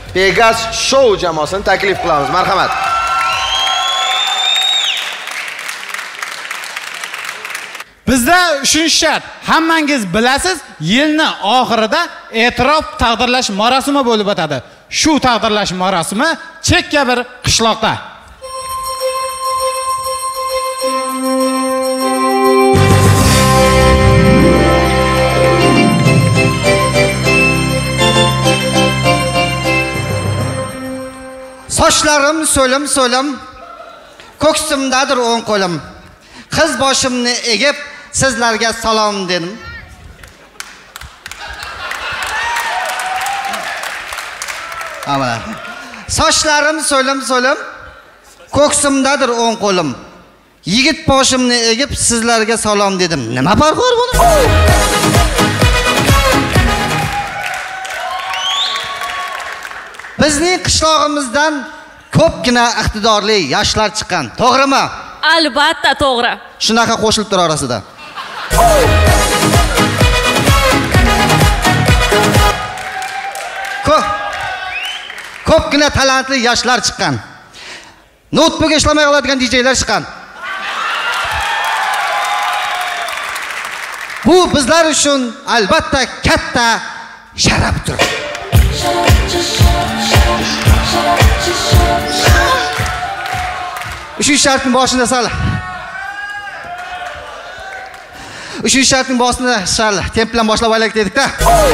Pegas Show jamoasini taklif qilamiz. Marhamat. Bizda shuncha shart, hammangiz bilasiz, yilni oxirida e'tirof taqdirlash marosimi bo'lib o'tadi. Shu taqdirlash marosimi chekka bir qishloqda. Sochlarim so'lim, ko'ksimdadir o'ng qo'lim. Qiz boshimni egib, sizlarga salom dedim. Ama sochlarim so'lim, ko'ksimdadir o'ng qo'lim. Yigit boshimni egib, sizlarga salom dedim. Nima farqi bor buni? Bizning qishlog'imizdan ko'pgina iqtidorli yoshlar chiqqan. To'g'rimi? Albatta to'g'ri. Shunaqa qo'shilib tur orasida. Ko'pgina talantli yoshlar chiqqan. Notebook ishlamay qoladigan DJlar chiqqan. Bu bizlar uchun albatta katta sharafdir. Üçüncü şartın başında sal. Üçüncü şartın başında sal. Temp bilan boshlab olaylik dedik da.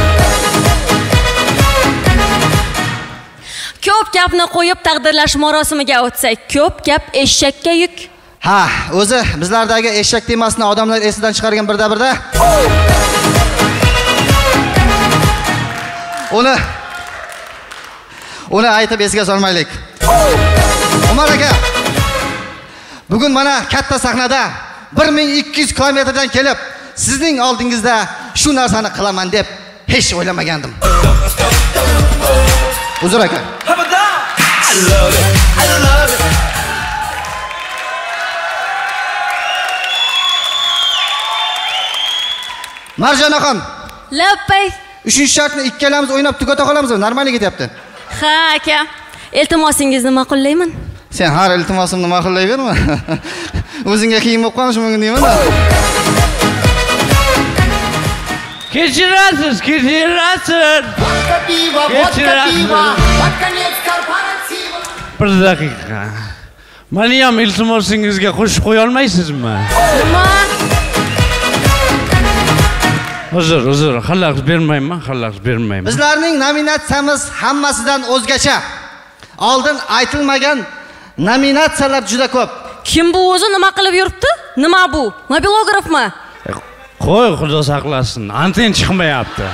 Ko'p gapni qo'yib taqdirlash marosimiga o'tsak, ko'p gap eshakka yuk. Ha, o'zi bizlardagi eshak temasini odamlar esidan chiqargan birda. Uni aytib esiga solmaylik. Umar aka, bugun mana katta sahnada 1200 kilometrdan kelib, sizning oldingizda shu narsani qilaman deb hech o'ylamagandim. Uzr aka. Marjonaxon. Lappay. 3-shartni ikkalamiz o'ynab tugata qolamizmi? Normal ketyapti. Ha aka, iltimosingizni ma'qullayman. Sen har iltimosimni ma'qullayverma. O'zingga qiyin bo'lib qolishi mumkin deyman. Kechirasiz. Bir daqiqa. Meni ham iltimosingizga qo'shib qo'ya olmaysizmi? Nima? Uzr, xalaqit bermayman. Bizlarning nominatsiyamiz hammasidan o'zgacha. Oldin aytilmagan nominatsiyalar juda ko'p. Kim bu o'zi nima qilib yuribdi? Nima bu? Mobilografmi? Qo'y, Xudo saqlasin. Anten chiqmayapti.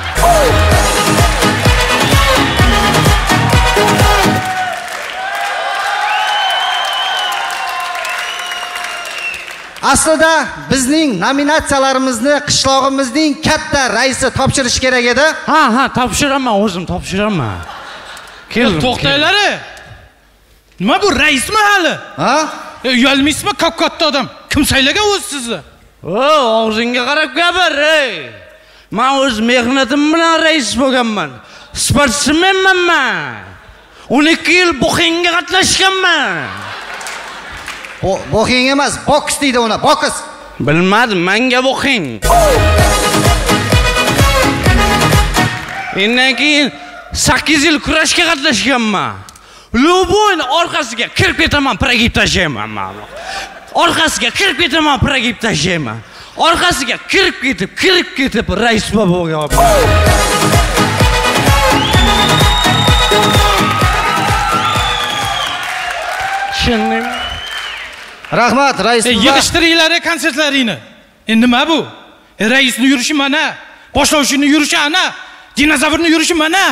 Aslida bizning nominatsiyalarimizni qishlog'imizning katta raisi topshirish kerak edi. Ha, topshiraman, o'zim topshiraman. To'xtanglar. Nima bu, raismi hali? Ha? Uyalmaysizmi, katta odam? Kim saylagan o'zi sizni? Og'zingga qarab gapir, ey. Men o'z mehnatim bilan rais bo'lganman. Sportsmenman. 12 yil boxingga qatnashganman. Boxing emas, boks deydi uni, boks. Bilmadim, menga boxing. Undan keyin 8 yil kurashga qatnashganman. Luboyni orqasiga kirib ketaman, pragib tashlayman. Orqasiga kirib ketaman, pragib tashlayman. Orqasiga kirib ketib rais bo'lgan. Tushundingmi? Rahmat, rais. Yig'ishtiringlar konsertlaringni. Endi nima bu? Raisni yurishi mana, boshlovchining yurishi ana, dinozavrning yurishi mana.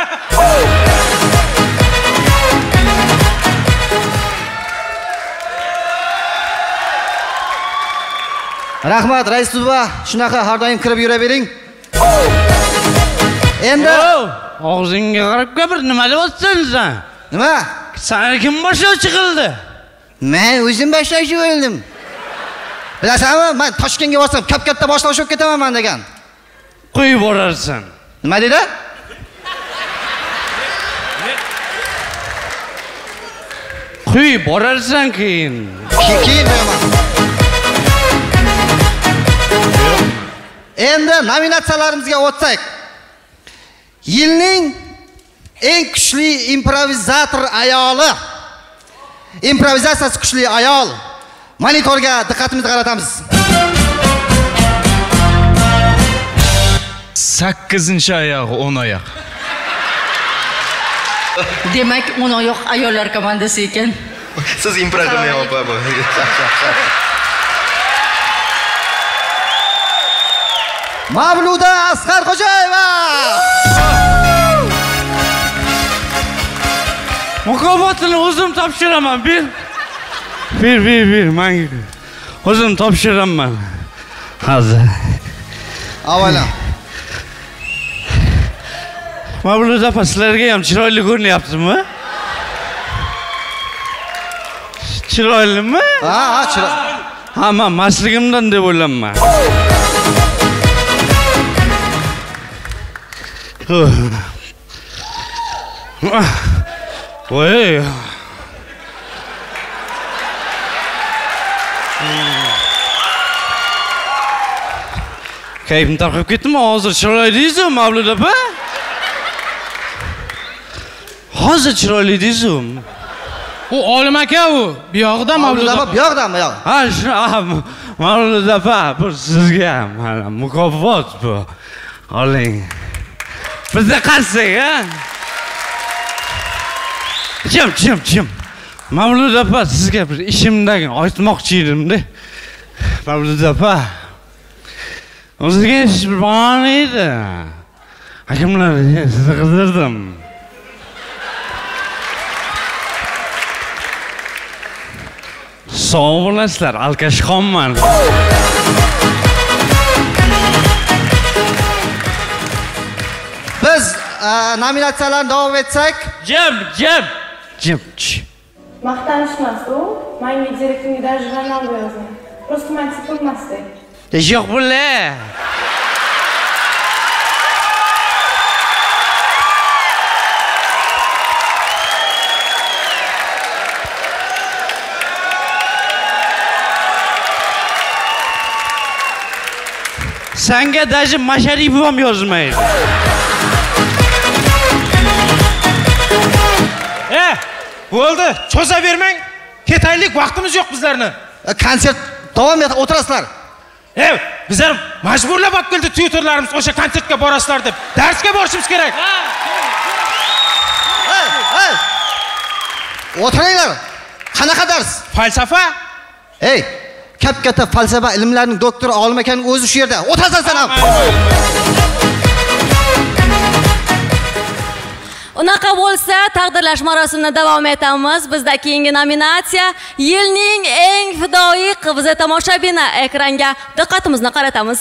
Rahmat, rais buva, shunaqa har doim kirib yuravering. Endi og'zingga qarab gapir, nima deyapsan sen? Nima? Seni kim boshlovchi qildi? Men o'zim boshlovchi bo'ldim. Bilasanmi, men Toshkentga borsam, katta boshlovchi bo'lib ketaman men degan. Qo'yib borarsan. Nima dedi? To'y borarsan keyin. Keyin beraman. Endi nominatsiyalarimizga o'tsak. Yilning eng kuchli improvizator ayoli. Improvizatsiyasi kuchli ayol. Monitorga diqqatimizni qaratamiz. 8-oyoq, 10-oyoq. Demak, 10-oyoq ayollar komandasi ekan. Siz impro qilmang opa bu. Mavluda Asqarxo'jayeva. Mukofotini o'zim topshiraman. Bir, menga. O'zim topshiraman. Hozir. Avvalo. Mavluda opa, sizlarga ham chiroyli ko'rinyaptimi? Chiroylimi? Ha, chiroyli. Ha, men mastligimdan deb o'ylayman. Voy. Kayfim tarqab ketdimi? Hozir chiroyli deysiz, Mavlud opa? Hozir chiroyli deysiz. U olim aka u. Bu yoqda Mavlud opa. Bu yoqdami, yo'q? Ha, Mavlud opa, bu sizga mana mukofot bu. Oling. Bizda qarsak, ha? Jim. Mavlud opa, sizga bir ishimdagi aytmoqchi edim-da. Mavlud opa. O'zingizga ish bor edi. Hakamlarga sizni qidirdim. Sog' bo'lasizlar, alkashxonman. Biz nominatsiyalarni davom etsak, Jim. Maqtanish emas u. Menga direktorga даже jurnal yozgan. Просто men tipilmasdi. Yo'q bular. Senga даже Masharipov ham yozmaydi. Bo'ldi, cho'za bermang. Ketaylik, vaqtimiz yo'q bizlarni. konsert davom etib o'tirasizlar. Bizlar majburlab olib keldi tutorlarimiz o'sha konsertga borasizlar deb. Darsga borishimiz kerak. O'tiringlar. Qanaqa dars? Falsafa? Katta falsafa ilmlarining doktori olim ekanning o'zi shu yerda. O'tirasan sen ham. Unaqa bo'lsa, taqdirlash marosimini davom etamiz. Bizda keyingi nominatsiya yilning eng fidoyi qiz tomoshabini. Ekranga diqqatimizni qaratamiz.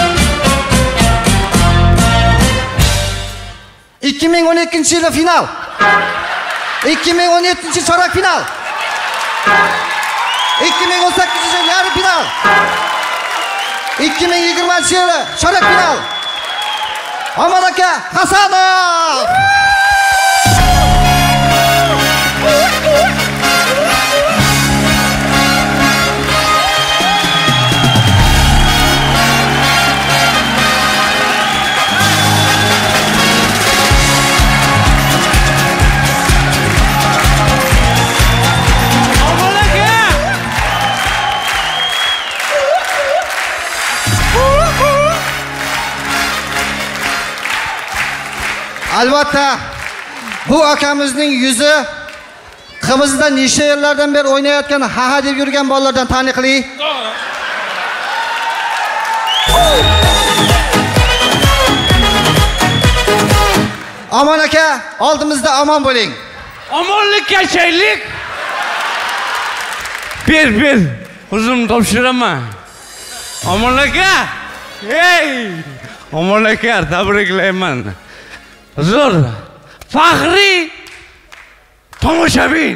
2012-yil final. 2017-yil chorak final. 2018-yil yarim final. 2020-yil chorak final. Omad aka Hasanov. Albatta bu akamizning yuzi Qibizda necha yillardan beri o'ynayotgan ha deb yurgan bolalardan taniqli. Aman aka, oldimizda omon bo'ling. Omonlik yashaylik. Bir. O'zim topshiraman. Omon aka. Omon aka, tabriklayman. Zo'r, faxriy tomoshabin.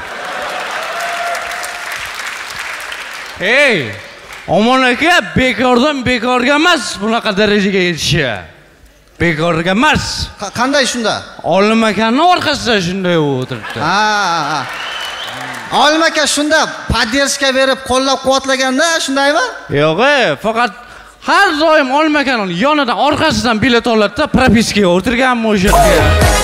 Omon aka, bekorga emas bunaqa darajaga yetishi. Bekorga emas. Qanday shunda? Olim akaning orqasida shunday o'tiribdi. Olim aka shunda poddershka berib qo'llab-quvvatlaganda, shundaymi? Yo'q, faqat har doim Olim akaning yonidan orqasidan bilet oladi-da, propiskaga o'tirganmi o'sha yerga.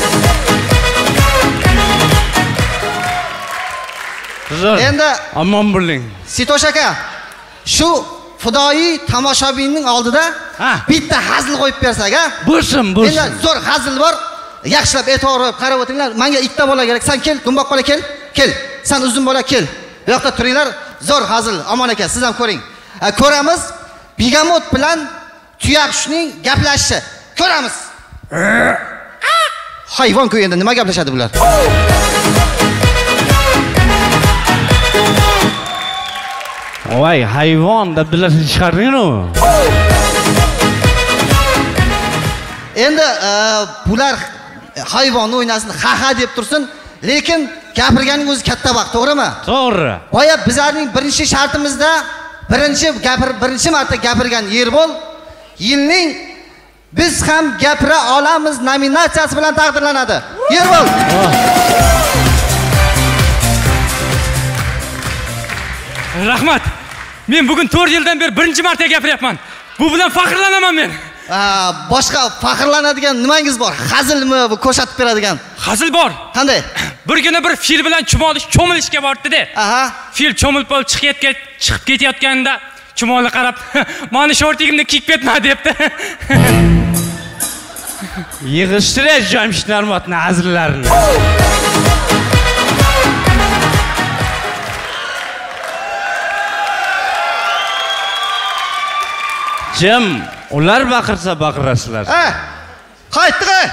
Endi omon bo'ling. Sitosh aka, shu fidoyi tomoshabinning oldida bitta hazil qo'yib bersak, ha? Bo'lsin. Endi zo'r hazil bor. Yaxshilab e'tibor qarab o'tinglar. Menga ikkita bola kerak. Sen kel, dumboq bola kel. Kel. Sen uzun bola kel. Bu yoqda turinglar. Zo'r hazil. Omon aka, siz ham ko'ring. Ko'ramiz. Bigamot bilan tuyaqushning gaplashishi. Ko'ramiz. Hayvon-ku endi nima gaplashadi bular? Voy, hayvon deb dilashni chiqarding-ku. Endi bular hayvonni o'ynasin, ha deb tursin, lekin gapirganing o'zi katta vaqt, to'g'rimi? To'g'ri. Boya bizlarning birinchi shartimizda birinchi marta gapirgan Yerbol yilning biz ham gapira olamiz nominatsiyasi bilan taqdirlanadi. Yerbol. Rahmat. Men bugun 4 yildan beri birinchi marta gapiryapman. Bu bilan faxrlanaman men. Boshqa faxrlanadigan nimangiz bor? Hazilmi, bu ko'rsatib beradigan? Hazil bor. Qanday? Bir kuni bir fil bilan cho'milishga bordi-da. Fil cho'milib olib chiqib ketayotganda chumoli qarab, "Meni shortigimni kiyib ketma" debdi. Yig'ishtiraj Jamshid Narmatning hazillarni. Jim, ular baqirsa baqirasizlar. Qaytdik.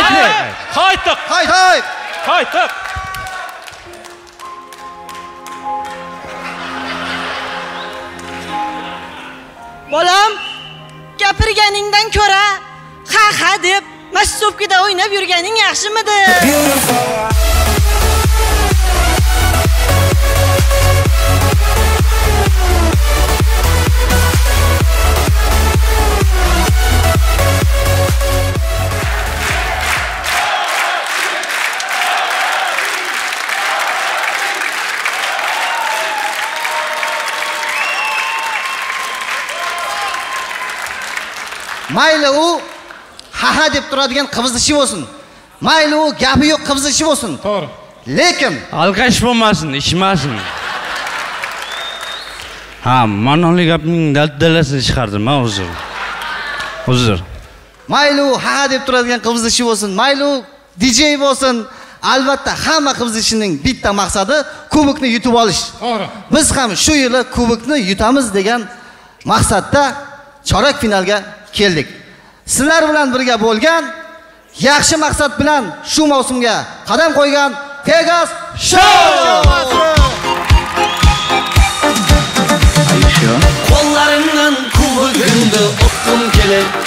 Bolam, gapirganingdan ko'ra ha deb massovkada o'ynab yurganing yaxshimidi? Mayli u ha deb turadigan qivizlishi bo'lsin. Mayli u gapi yo'q qivizlishi bo'lsin. To'g'ri. Lekin alqash bo'lmasin, ishmasin. Manoli gapning daldalasini chiqardim, uzr. Mayli u ha deb turadigan qivizlishi bo'lsin. Mayli u DJ bo'lsin. Albatta hamma qivizlishining bitta maqsadi kubokni yutib olish. To'g'ri. Biz ham shu yili kubokni yutamiz degan maqsadda chorak finalga keldik. Sizlar bilan birga bo'lgan, yaxshi maqsad bilan shu mavsumga qadam qo'ygan Pegas Show! Qo'llarimdan kubogimni o'qim kelib